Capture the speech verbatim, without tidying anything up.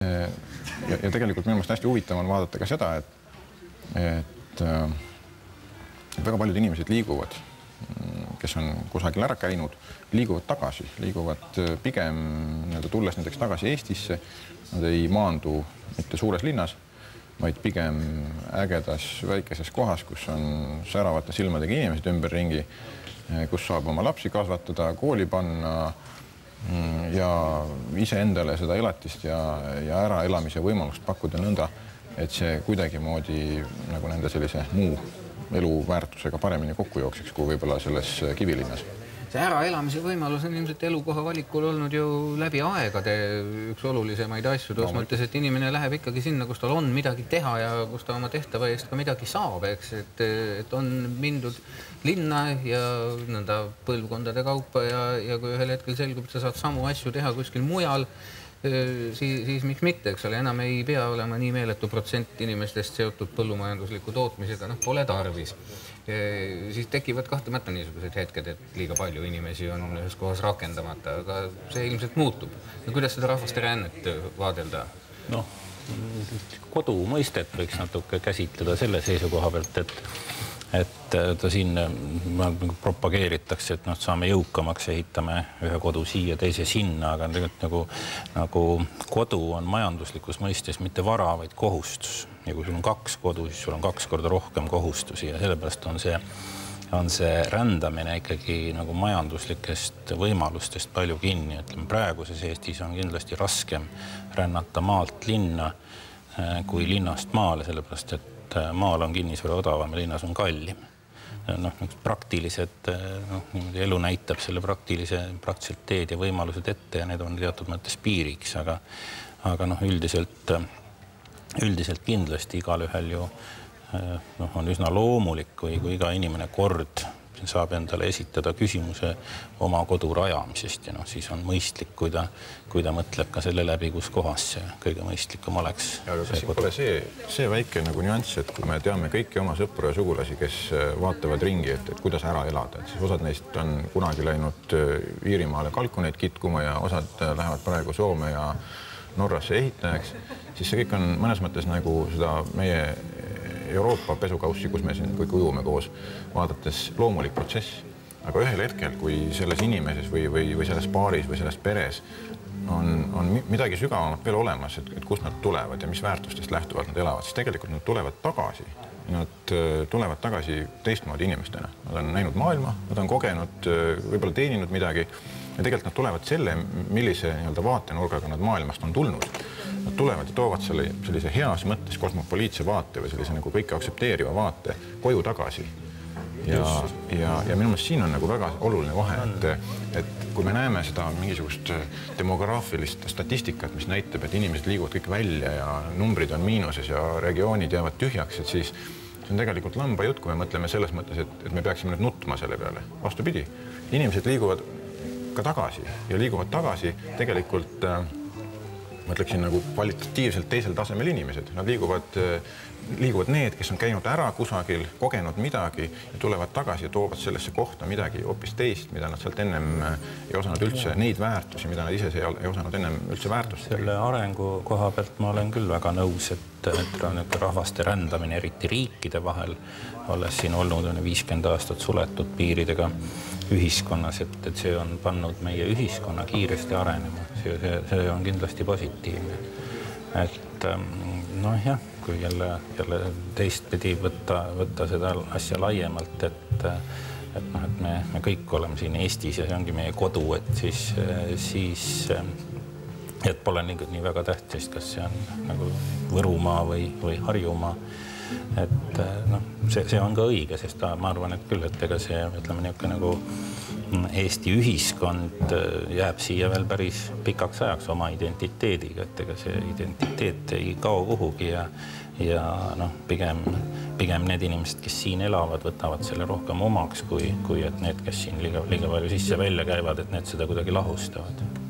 ja, ja tegelikult minu meelest hästi huvitav on vaadata ka seda, et, et, et väga paljud inimesed liiguvad, kes on kusagil ära käinud, liiguvad tagasi, liiguvad pigem nii-öelda tulles näiteks tagasi Eestisse. Nad ei maandu mitte suures linnas, vaid pigem ägedas väikeses kohas, kus on säravate silmadega inimesed ümberringi, kus saab oma lapsi kasvatada, kooli panna ja iseendale seda elatist ja, ja äraelamise võimalust pakkuda nõnda, et see kuidagimoodi nagu nende sellise muu eluväärtusega paremini kokku jookseks kui võib-olla selles kivilinnas. See äraelamise võimalus on ilmselt elukoha valikul olnud ju läbi aegade üks olulisemaid asju, tos mõttes, et inimene läheb ikkagi sinna, kus tal on midagi teha ja kus ta oma tehtava eest ka midagi saab, eks, et, et on mindud linna ja nõnda põlvkondade kaupa ja, ja kui ühel hetkel selgub, et sa saad samu asju teha kuskil mujal, siis, siis miks mitte, eks ole, enam ei pea olema nii meeletu protsent inimestest seotud põllumajandusliku tootmisega, noh, pole tarvis. Siis tekivad kahtlemata niisugused hetked, et liiga palju inimesi on ühes kohas rakendamata, aga see ilmselt muutub. Ja kuidas seda rahvaste rännet vaadelda? Noh, kodu mõistet võiks natuke käsitleda selle seisukoha pealt, et et ta siin propageeritakse, et noh, saame jõukamaks, ehitame ühe kodu siia, teise sinna, aga tegelikult nagu, nagu kodu on majanduslikus mõistes mitte vara, vaid kohustus. Ja kui sul on kaks kodu, siis sul on kaks korda rohkem kohustusi ja sellepärast on see, on see rändamine ikkagi nagu majanduslikest võimalustest palju kinni. Ütleme, praeguses Eestis on kindlasti raskem rännata maalt linna kui linnast maale, sellepärast, et maal on kinnisvara odavam ja linnas on kallim. Noh, praktilised, noh, elu näitab selle praktilise, praktiliselt teed ja võimalused ette ja need on teatud mõttes piiriks, aga, aga noh, üldiselt, üldiselt kindlasti igal ühel ju noh, on üsna loomulik, kui, kui iga inimene kord saab endale esitada küsimuse oma kodu rajamisest ja noh, siis on mõistlik, kui ta, kui ta mõtleb ka selle läbi, kus kohas see kõige mõistlikum oleks. Ja, aga siin pole see, see väike nagu nüanss, et kui me teame kõiki oma sõpru ja sugulasi, kes vaatavad ringi, et, et kuidas ära elada, et siis osad neist on kunagi läinud Iirimaale kalkuneid kitkuma ja osad lähevad praegu Soome ja Norrasse ehitajaks, siis see kõik on mõnes mõttes nagu seda meie Euroopa pesukaussi, kus me siin kõik ujume koos, vaadates loomulik protsess. Aga ühel hetkel, kui selles inimeses või, või, või selles paaris või selles peres on, on midagi sügavamat veel olemas, et, et kust nad tulevad ja mis väärtustest lähtuvalt nad elavad, siis tegelikult nad tulevad tagasi. Nad tulevad tagasi teistmoodi inimestena. Nad on näinud maailma, nad on kogenud, võib-olla teeninud midagi ja tegelikult nad tulevad selle, millise nii-öelda vaatenurgaga nad maailmast on tulnud. Nad tulevad ja toovad selle, sellise heas mõttes kosmopoliitse vaate või sellise nagu kõike aksepteeriva vaate koju tagasi. Ja, ja, ja minu meelest siin on nagu väga oluline vahe, et, et kui me näeme seda mingisugust demograafilist statistikat, mis näitab, et inimesed liiguvad kõik välja ja numbrid on miinuses ja regioonid jäävad tühjaks, et siis see on tegelikult lamba jutt, kui me mõtleme selles mõttes, et, et me peaksime nüüd nutma selle peale. Vastupidi, inimesed liiguvad ka tagasi ja liiguvad tagasi tegelikult ma ütleksin nagu kvalitatiivselt teisel tasemel inimesed. Nad liiguvad, liiguvad need, kes on käinud ära kusagil, kogenud midagi ja tulevad tagasi ja toovad sellesse kohta midagi hoopis teist, mida nad sealt ennem ei osanud üldse, neid väärtusi, mida nad ise ei osanud ennem üldse väärtustada. Selle arengu koha pealt ma olen küll väga nõus, et, et rahvaste rändamine eriti riikide vahel, olles siin olnud on viiskümmend aastat suletud piiridega ühiskonnas, et, et see on pannud meie ühiskonna kiiresti arenema. See, see, see on kindlasti positiivne. Et noh jah, kui jälle, jälle teistpidi võtta, võtta seda asja laiemalt, et, et, noh, et me, me kõik oleme siin Eestis ja see ongi meie kodu, et siis, siis et pole nii, nii väga tähtis, kas see on nagu Võrumaa või, või Harjumaa. Et noh, see, see on ka õige, sest ta, ma arvan, et küll, et ega see, ütleme niisugune nagu Eesti ühiskond jääb siia veel päris pikaks ajaks oma identiteediga, et ega see identiteet ei kao kuhugi ja, ja noh, pigem, pigem need inimesed, kes siin elavad, võtavad selle rohkem omaks, kui, kui et need, kes siin liiga, liiga palju sisse välja käivad, et need seda kuidagi lahustavad.